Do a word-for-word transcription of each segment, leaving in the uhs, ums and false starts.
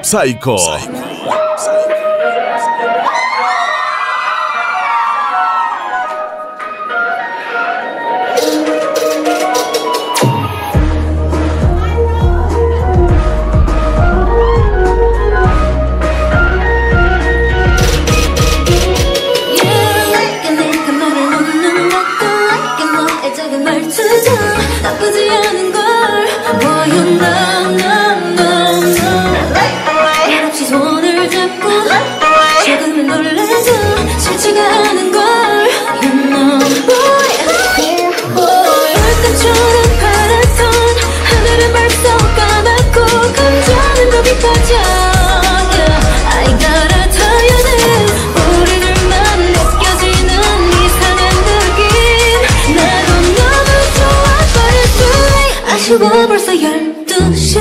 사이코. 나쁘지 않은 걸 Boy you know no no no 말없이 손을 잡고 조금은 놀라도 싫지가 않은 걸 You know boy boy 물감처럼 파랗던 하늘은 벌써 까맣고 감정은 더 깊어져 yeah. I gotta tell you this 우리들만 느껴지는 이상한 느낌 나도 너무 좋아 아쉬워 벌써 열두 시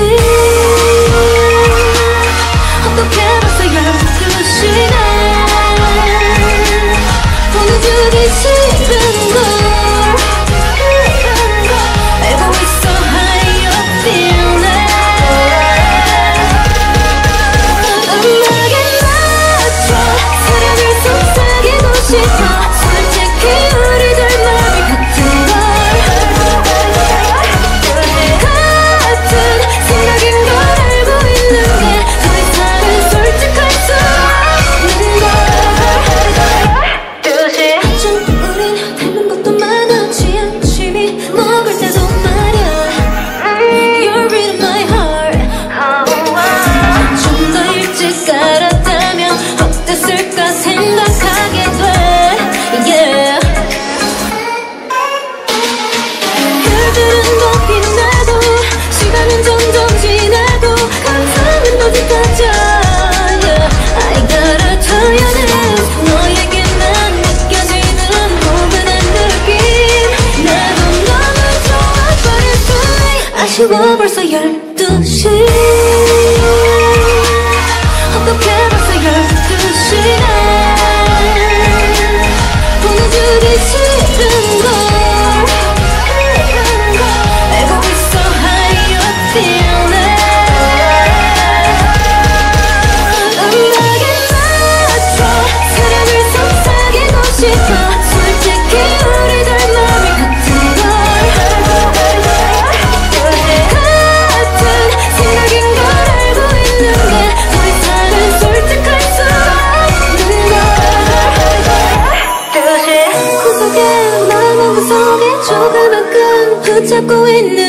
어떡해 벌써 열두 시네 보내주기 싫은걸 알고 있어 how you feeling 음악에 맞춰 사랑을 속삭이고 싶어 솔직히 우리들 마음이 같은 걸 아쉬워 벌써 열두 시 어떡해 벌써 열두 시네 보내주기 싫은걸 알고 있어 how you feeling 음악에 맞춰 사랑을 속삭이고 싶어 솔직히 우리들 마음이 같은 걸 붙잡고 있는